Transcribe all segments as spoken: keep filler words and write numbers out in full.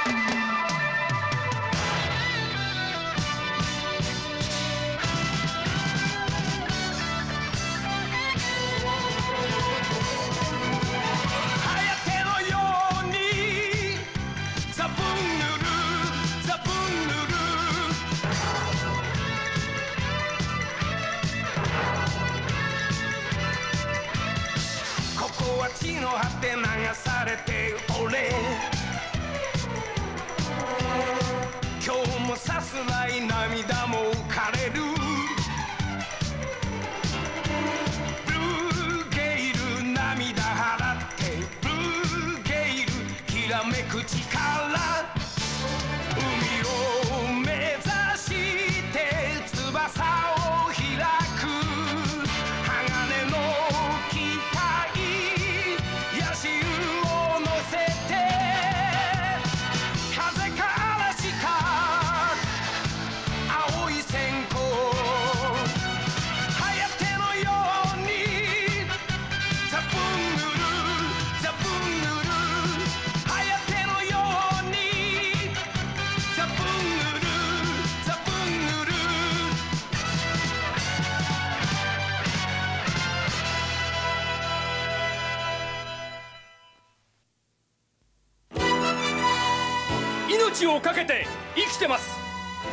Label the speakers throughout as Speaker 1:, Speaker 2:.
Speaker 1: 地の果て流されて俺今日もさすらい涙も浮かれるブルーゲイル涙払ってブルーゲイルきらめく力海を目指して翼を開く鋼の機体野心を乗せて風か嵐か青い線香はやてのようにザブングルザブングルはやてのようにザブングルザブングル
Speaker 2: 命をかけて生きてます。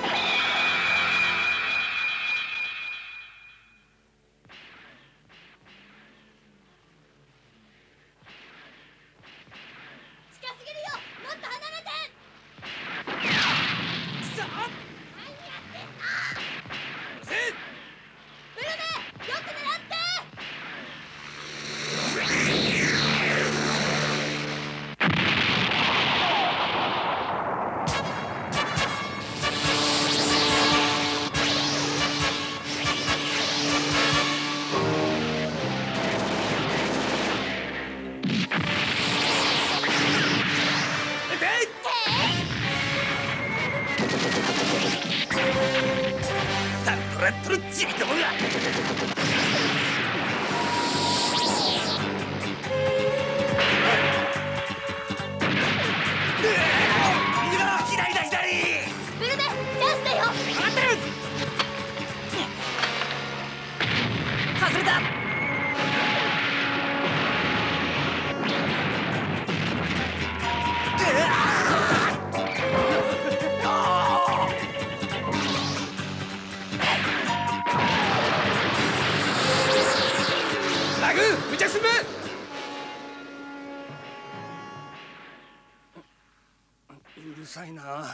Speaker 3: 近すぎるよ。もっと離れて。
Speaker 2: さあ
Speaker 3: 何やってんの。
Speaker 2: せ
Speaker 3: ブルネ、よく狙って。
Speaker 2: サントラットのチビどもが左だ左。
Speaker 3: ブルネ、チャンスだよ。
Speaker 2: 上がってる。外れた。ラグー、無着する。うるさいな。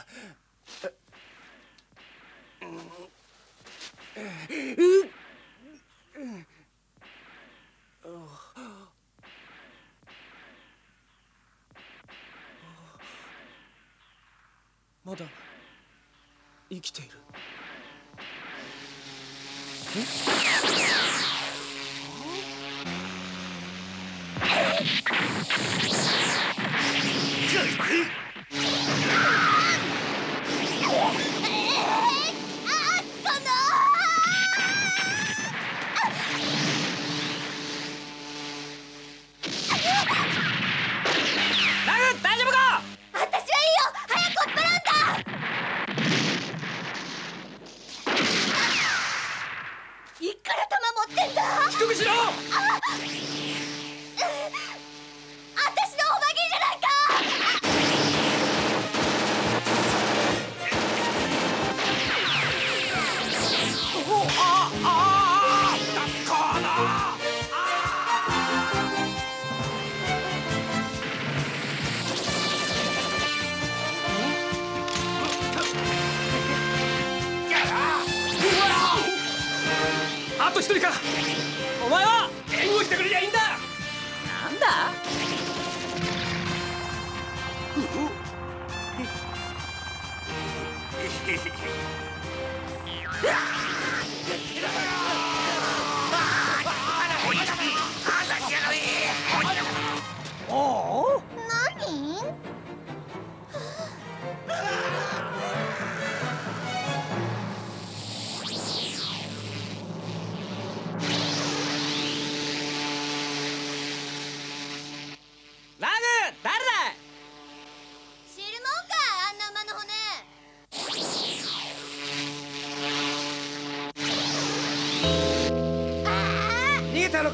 Speaker 2: まだ生きている。あと一人か。お前は援護してくれりゃいいんだ。なんだ。おお。
Speaker 3: 何？
Speaker 2: ラグ、誰だ。
Speaker 3: 知るもんか。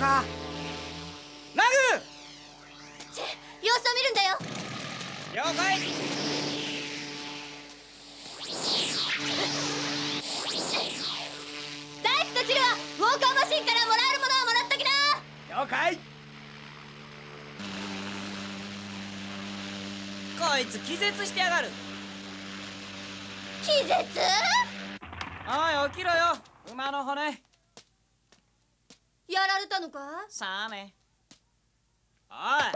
Speaker 2: か。ラグ。
Speaker 3: チェ、様子を見るんだよ。
Speaker 2: 了解。
Speaker 3: 大工とチルはウォーカーマシンからもらえるものはもらっときな。
Speaker 2: 了解。
Speaker 4: こいつ気絶してやがる。
Speaker 3: 気絶？
Speaker 4: おい起きろよ、馬の骨。
Speaker 3: やられたのか？
Speaker 4: さあね。お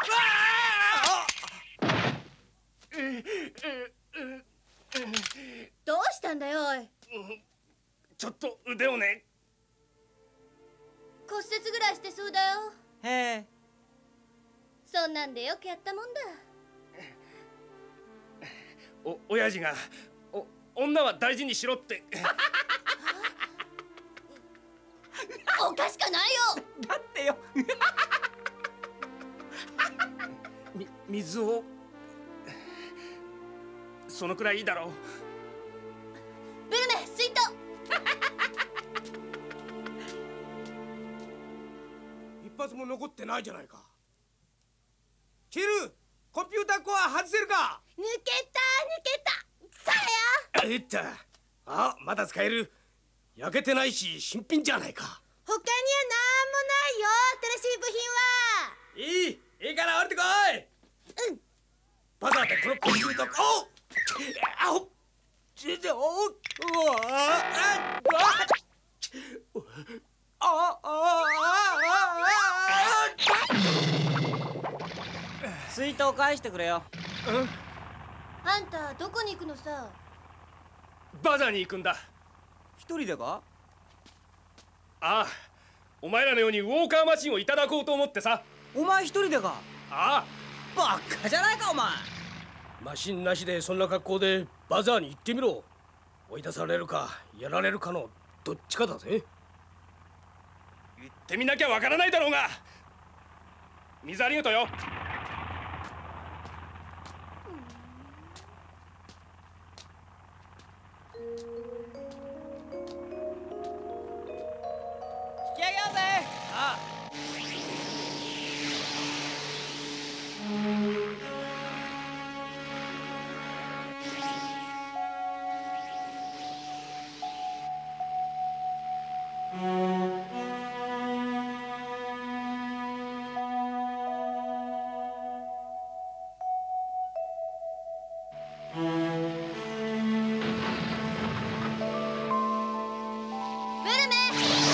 Speaker 4: い。
Speaker 3: どうしたんだよ、おい。
Speaker 2: ちょっと腕をね。
Speaker 3: 骨折ぐらいしてそうだよ。
Speaker 4: へえ。
Speaker 3: そんなんでよくやったもんだ。
Speaker 2: お、親父がお女は大事にしろって
Speaker 3: おかしかないよ。
Speaker 4: だってよ
Speaker 2: み水をそのくらいいいだろう。
Speaker 3: ブルメ、水筒。
Speaker 2: 一発も残ってないじゃないか。チル、コンピューターコア外せるか。
Speaker 3: 抜けた抜けた。さあよ。
Speaker 2: えったあ、まだ使える。焼けてないし新品じゃないか。
Speaker 3: 他にはなんもないよ、新しい部品は。
Speaker 2: いいいいから降りてこい。
Speaker 3: うん。
Speaker 2: バザーでこのコンピューターおっあおっちでおっうわああああ
Speaker 4: 水筒返してくれよ。
Speaker 3: あんたどこに行くのさ。
Speaker 2: バザーに行くんだ。
Speaker 4: 一人でか？
Speaker 2: ああ、お前らのようにウォーカーマシンをいただこうと思ってさ。
Speaker 4: お前一人でか？
Speaker 2: ああ、
Speaker 4: バカじゃないかお前。
Speaker 2: マシンなしでそんな格好でバザーに行ってみろ。追い出されるかやられるかのどっちかだぜ。行ってみなきゃわからないだろうが。水ありがとうよ。
Speaker 4: 引き上げようぜ。
Speaker 2: ああ、
Speaker 3: ブルメ。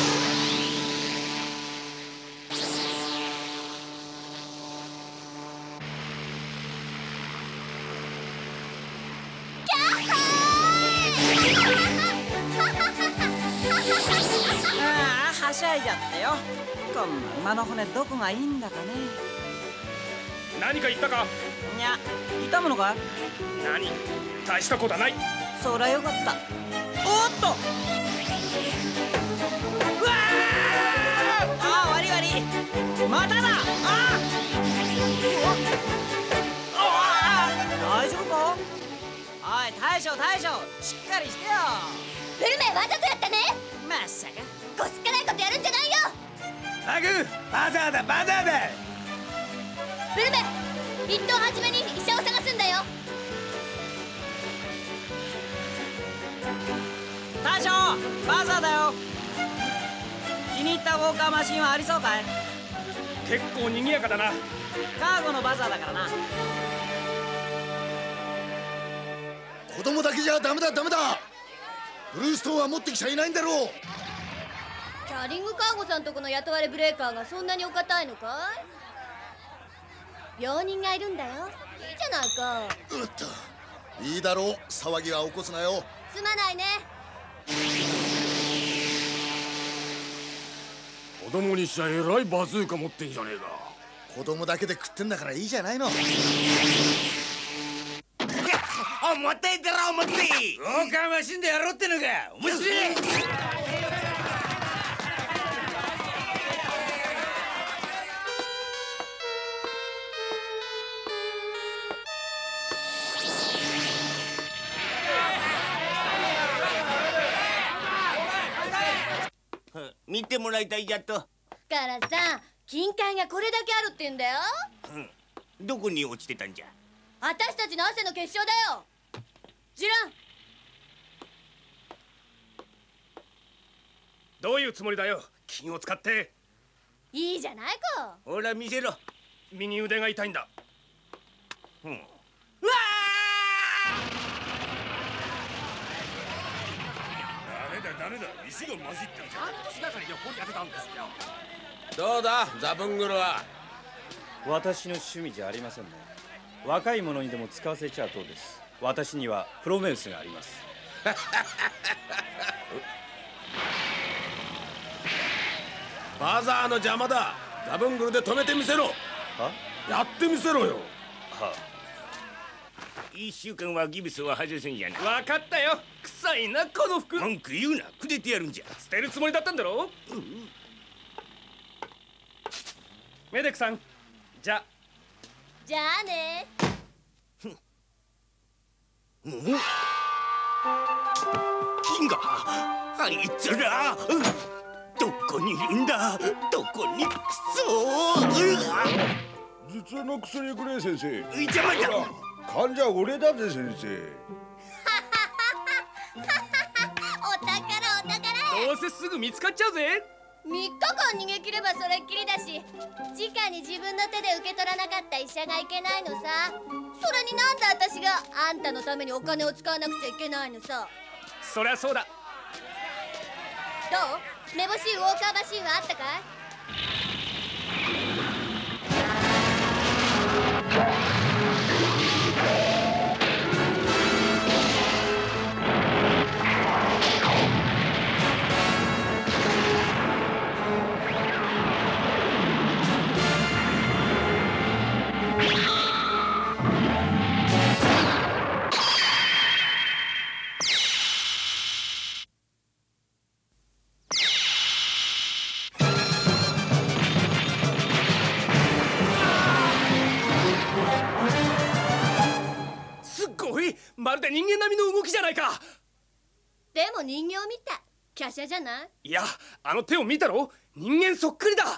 Speaker 3: キャッホーイ。
Speaker 4: ああ、はしゃいじゃってよ。こんな馬の骨どこがいいんだかね。
Speaker 2: 何か言ったか。
Speaker 4: にゃ、痛むのか？
Speaker 2: 何、大したことはない。
Speaker 4: そりゃよかった。おっと。うわあ。ああ、悪い悪い。まただ。ああ。ああ、大丈夫か？おい、大将大将、しっかりしてよ。
Speaker 3: ブルメ、わざとやったね。
Speaker 4: まさか。
Speaker 3: こすっかないことやるんじゃないよ。
Speaker 2: ラグ、バザーだバザーだ。
Speaker 3: ブルメ、一等初めに医者を探すんだよ。
Speaker 4: 大将、バザーだよ。気に入ったウォーカーマシンはありそうかい？
Speaker 2: 結構賑やかだな。
Speaker 4: カーゴのバザーだからな。
Speaker 5: 子供だけじゃダメだダメだ。ブルーストーンは持ってきちゃいないんだろう。
Speaker 3: キャリングカーゴさんとこの雇われブレーカーがそんなにお堅いのかい？病人がいるんだよ。いいじゃないか。
Speaker 5: うっと、いいだろう、騒ぎは起こすなよ。
Speaker 3: すまないね。
Speaker 2: 子供にしちゃえらいバズーカ持ってんじゃねえか。
Speaker 5: 子供だけで食ってんだからいいじゃないの。
Speaker 6: 重たいだろ重たい。ウォーカーマシンでやろうってのか。面白い。見てもらいたいじゃと。
Speaker 3: からさ、金塊がこれだけあるって言うんだよ。
Speaker 6: うん、どこに落ちてたんじゃ。
Speaker 3: 私たちの汗の結晶だよ。ジラン、
Speaker 2: どういうつもりだよ、金を使って。
Speaker 3: いいじゃないか。
Speaker 6: ほら見せろ。
Speaker 2: 右腕が痛いんだ。
Speaker 6: うん、うわ
Speaker 5: ダメだダメだ、石が混じってるじゃん。
Speaker 2: 半年がかりで掘り当てたんですよ。
Speaker 7: どうだザブングルは。
Speaker 8: 私の趣味じゃありませんね。若い者にでも使わせちゃうとです。私にはプロメウスがあります。
Speaker 7: バザーの邪魔だ。ザブングルで止めてみせろ。
Speaker 8: は
Speaker 7: やってみせろよ。
Speaker 8: は
Speaker 6: 一週間はギブスは外せんじゃな。
Speaker 2: 分かったよ。臭いなこの服。
Speaker 6: 文句言うな。くでてやるんじゃ。
Speaker 2: 捨てるつもりだったんだろ。うん、メデクさん、じゃ
Speaker 3: じゃあね。
Speaker 6: うん、銀河、あいつらどこにいるんだ。どこに。くそー。
Speaker 5: 頭痛の薬くれ先生。
Speaker 6: 邪魔だ。
Speaker 5: 患者俺だぜ先生。
Speaker 3: お宝お宝。
Speaker 2: どうせすぐ見つかっちゃうぜ。
Speaker 3: みっかかん逃げ切ればそれっきりだし、直に自分の手で受け取らなかった医者がいけないのさ。それになんで私があんたのためにお金を使わなくちゃいけないのさ。
Speaker 2: そりゃそうだ。
Speaker 3: どう？めぼしいウォーカーマシンはあったかい？
Speaker 2: まるで人間並みの動きじゃないか。
Speaker 3: でも人形みたい。華奢じゃない？
Speaker 2: いや、あの手を見たろ。人間そっくりだ。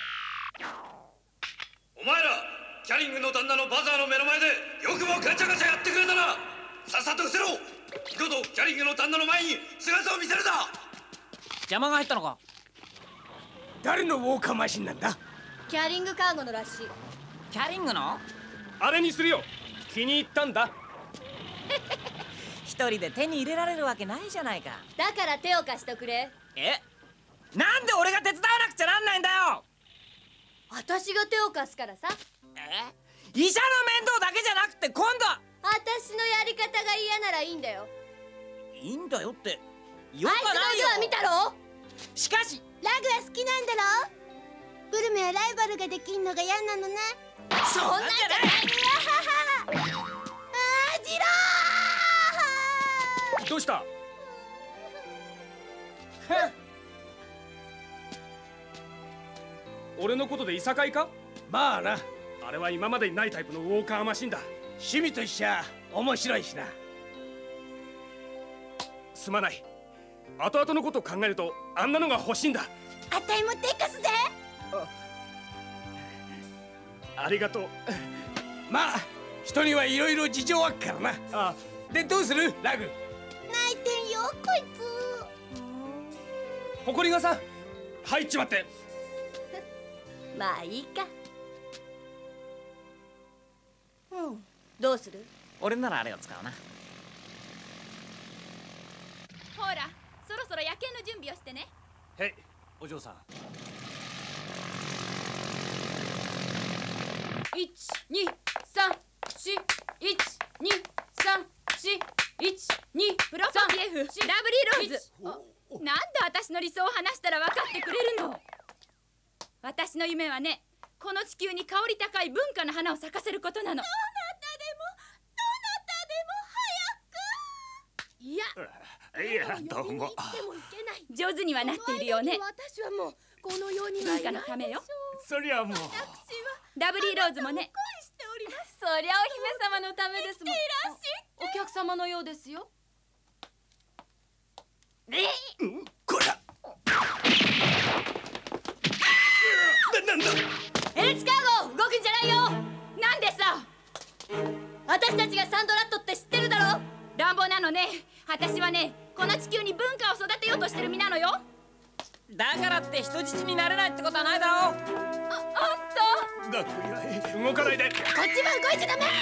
Speaker 9: お前らキャリングの旦那のバザーの目の前でよくもガチャガチャやってくれたな。さっさと伏せろ。二度とキャリングの旦那の前に姿を見せるな。
Speaker 4: 邪魔が入ったのか。
Speaker 2: 誰のウォーカーマシンなんだ。
Speaker 3: キャリングカーゴのらしい。
Speaker 4: キャリングの
Speaker 2: あれにするよ。気に入ったんだ。
Speaker 4: 一人で手に入れられるわけないじゃないか。
Speaker 3: だから手を貸してくれ。
Speaker 4: え、なんで俺が手伝わなくちゃなんないんだよ。
Speaker 3: 私が手を貸すからさ。
Speaker 4: え、医者の面倒だけじゃなくて今度は
Speaker 3: 私のやり方が嫌ならいいんだよ。
Speaker 4: いいんだよって
Speaker 3: よくないよ。あいつの腕は見たろ。
Speaker 4: しかし
Speaker 10: ラグは好きなんだろ。ブルメはライバルができんのが嫌なのね。
Speaker 3: そんなんじゃない。
Speaker 10: あー、ジロー。
Speaker 2: どうした。俺のことでいさかいか。
Speaker 11: まあな。
Speaker 2: あれは今までにないタイプのウォーカーマシンだ。
Speaker 11: 趣味としちゃ面白いしな。
Speaker 2: すまない。後々のことを考えるとあんなのが欲しいんだ。
Speaker 10: あたいも手貸すぜ。
Speaker 2: あ, ありがとう。
Speaker 11: まあ人にはいろいろ事情あっからな。あでどうするラグ。
Speaker 10: 泣いてんよこい
Speaker 2: つ。ほこりがさ入っちまって。
Speaker 3: まあいいか。うん、どうする。
Speaker 4: 俺ならあれを使うな。
Speaker 12: ほらそろそろ夜景の準備をしてね。
Speaker 2: へいお嬢さん。
Speaker 12: いちにさんしいちにさんしいちにプロパン エフ ラブリーローズ。なんで私の理想を話したら分かってくれるの。私の夢はね、この地球に香り高い文化の花を咲かせることなの。どなたでもどなたでも早く。いや
Speaker 6: いやどうも。
Speaker 12: 上手にはなっているよね。
Speaker 10: 私はもうこの世に
Speaker 12: 文化のためよ。
Speaker 6: そりゃもう
Speaker 12: ラブリーローズもね。
Speaker 10: 恋しております。
Speaker 12: そりゃお姫様のためですもん。お客様のようですよ。
Speaker 6: こら。 なんだ。
Speaker 3: エレチカーゴ動くんじゃないよ。
Speaker 12: なんでさ。
Speaker 3: 私たちがサンドラットって知ってるだろ。
Speaker 12: 乱暴なのね。私はね、この地球に文化を育てようとしてる身なのよ。
Speaker 4: だからって人質になれないってことはないだろう。
Speaker 12: あ、あんた
Speaker 6: 学校以来
Speaker 11: 動かないで。
Speaker 10: こっちも動いちゃダメ。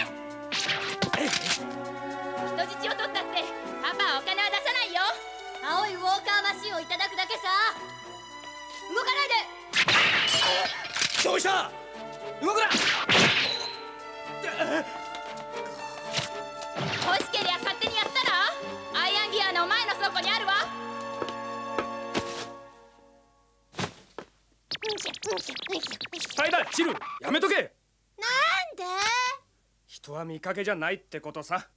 Speaker 12: 人質を取ったってパパはお金は出さないよ。
Speaker 3: 青いウォーカーマシンをいただくだけさ。動かないで。
Speaker 11: どうした。動くな。
Speaker 12: 欲しけりゃ勝手にやったら。アイアンギアの前の倉庫にあるわ。
Speaker 11: タイだ、チル、やめとけ。
Speaker 10: なんで？
Speaker 11: 人は見かけじゃないってことさ。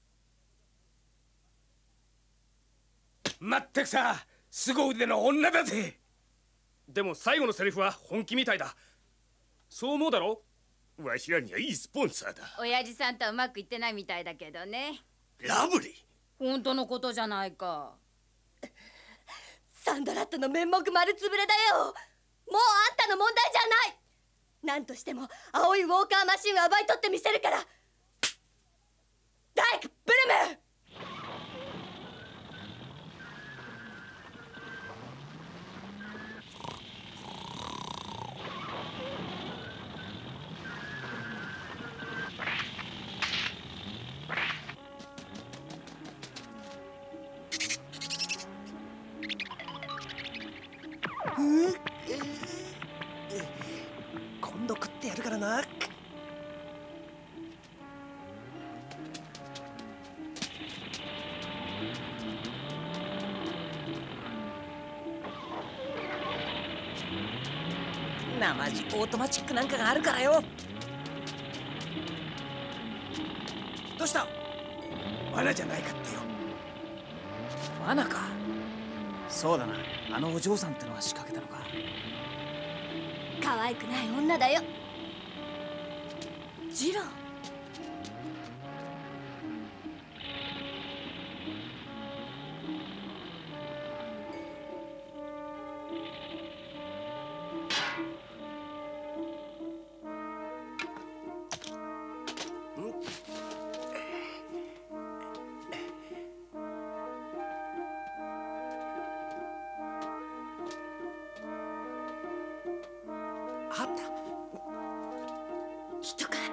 Speaker 11: まったくさ、凄腕の女だぜ。でも最後のセリフは本気みたいだ。そう思うだろ。
Speaker 6: わしらにはいいスポンサーだ。
Speaker 12: 親父さんとはうまくいってないみたいだけどね。
Speaker 6: ラブリー。
Speaker 12: 本当のことじゃないか。
Speaker 3: サンドラットの面目丸つぶれだよ。もうあんたの問題じゃない。何としても青いウォーカーマシンを奪い取ってみせるから。ダイク・ブルム。
Speaker 11: 今度食ってやるからな。
Speaker 4: なまじオートマチックなんかがあるからよ。どうした？
Speaker 11: 罠じゃないかってよ。
Speaker 4: 罠か。そうだな、あのお嬢さんってのが仕掛けたのか。
Speaker 3: 可愛くない女だよ。ジロー。
Speaker 11: あった。
Speaker 3: 人か。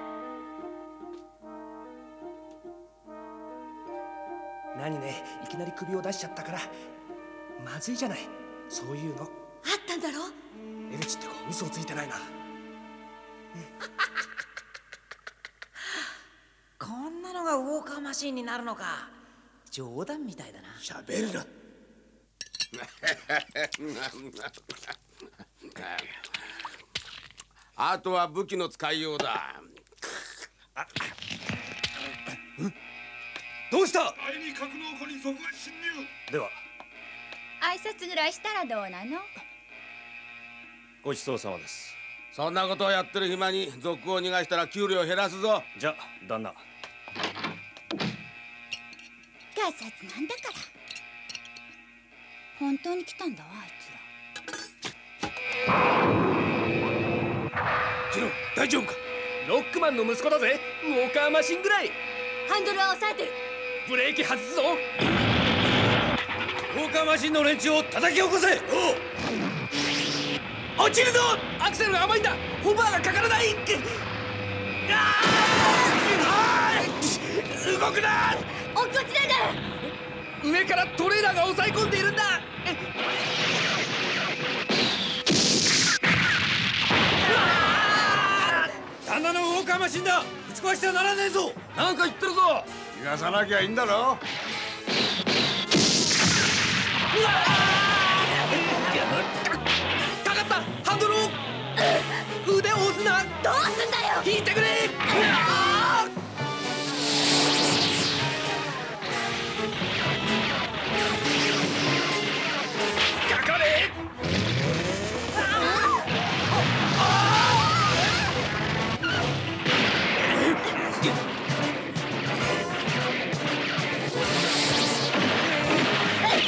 Speaker 11: 何ね、いきなり首を出しちゃったからまずいじゃない。そういうの。
Speaker 3: あったんだろ。
Speaker 11: エルチって子嘘をついてないな。
Speaker 4: こんなのがウォーカーマシンになるのか。冗談みたいだな。
Speaker 11: 喋るな。
Speaker 7: あとは武器の使いようだ。
Speaker 11: どうした。
Speaker 9: 第二格納庫に賊が侵入。
Speaker 11: では
Speaker 12: 挨拶ぐらいしたらどうなの。
Speaker 8: ごちそうさまです。
Speaker 7: そんなことをやってる暇に賊を逃がしたら給料減らすぞ。
Speaker 8: じゃ旦那。
Speaker 12: ガサツなんだから。本当に来たんだわあいつら。
Speaker 11: ジロー、大丈夫か。ロックマンの息子だぜ。ウォーカーマシンぐらい。
Speaker 3: ハンドルは押さえてる。
Speaker 11: ブレーキ外すぞ。ウォーカーマシンの連中を叩き起こせ。お落ちるぞ。アクセルが甘いんだ。ホバーがかからない。あー動くな。
Speaker 3: 落っこちないで。
Speaker 11: 上からトレーラーが抑え込んでいるんだ。旦那のウォーカーマシンだ。打ち壊してはならねえぞ。なんか言ってるぞ。
Speaker 7: 逃がさなきゃいいんだろ。
Speaker 11: うわかかった。ハンドルを腕を押すな。
Speaker 3: どうすんだよ。
Speaker 11: 引いてくれ。かかれ。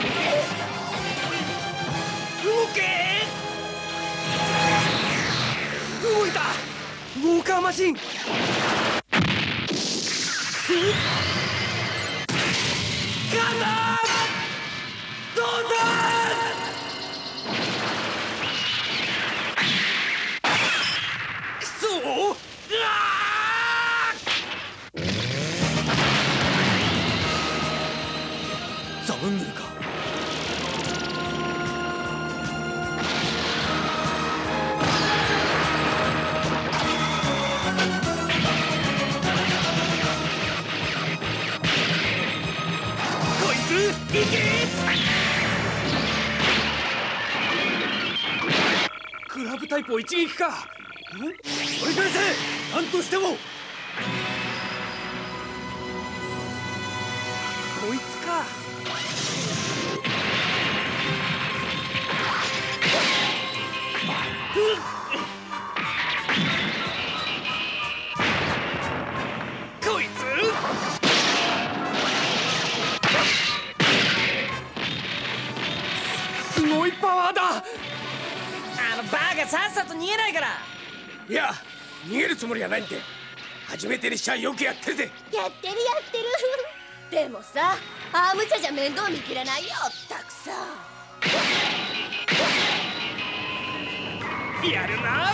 Speaker 11: 動け。 グラブタイプを一撃か。取り返せ、何としても。こいつか。こいつすごいパワーだ。
Speaker 4: あのバカさっさと逃げないから。
Speaker 2: いや、逃げるつもりはないんで。初めてにしちゃよくやってるぜ。
Speaker 3: やってるやってるでもさ、アームチャじゃ面倒見きれないよ、たくさん。
Speaker 11: やるな。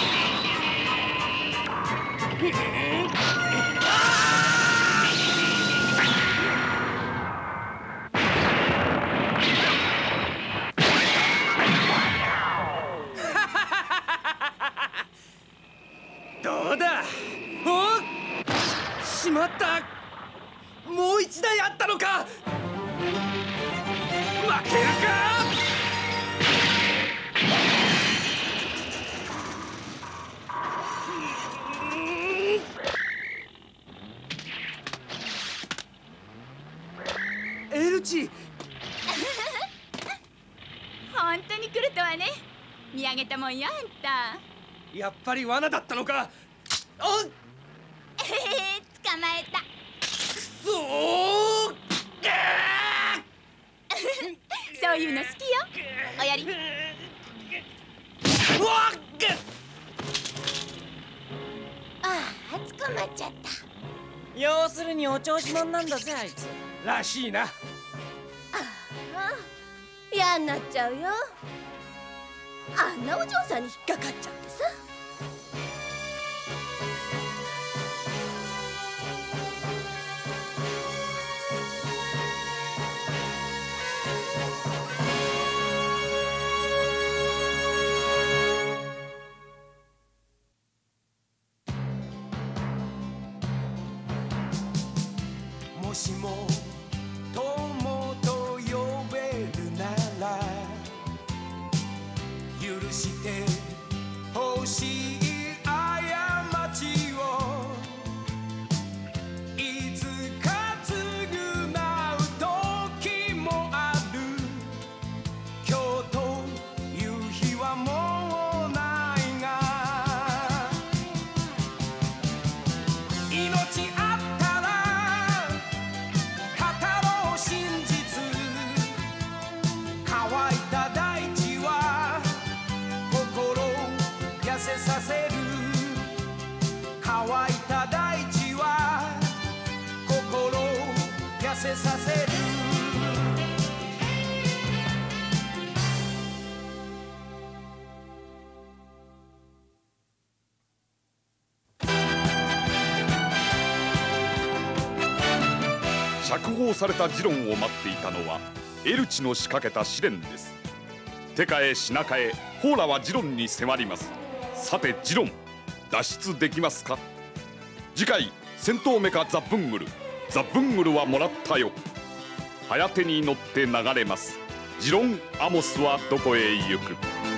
Speaker 11: どうだ。おっ、しまった。もう一台あったのか。負けるか。エルチ。
Speaker 12: 本当に来るとはね。見上げたもんよ、あんた。
Speaker 11: やっぱり罠だったのか。あっ、
Speaker 12: えへへ、捕まえた。く
Speaker 11: そー。
Speaker 12: そういうの好きよ。おやり。
Speaker 11: うわっ。
Speaker 3: ああ、捕まっちゃった。
Speaker 4: 要するにお調子者なんだぜ、あいつ。
Speaker 2: らしいな。
Speaker 3: ああ、嫌になっちゃうよ。あんなお嬢さんに引っかかっちゃってさ。
Speaker 1: もしも友と呼べるなら許してほしい過ちをいつか償う時もある。今日という日はもうないが命あったら乾いた大地は心痩せさせる。乾いた大地は心痩せさせる。
Speaker 13: 釈放されたジロンを待っていたのはエルチの仕掛けた試練です。テカへシナカへホーラはジロンに迫ります。さてジロン、脱出できますか。次回戦闘メカザ・ブングル。ザ・ブングルはもらったよ。ハヤテに乗って流れます。ジロン・アモスはどこへ行く。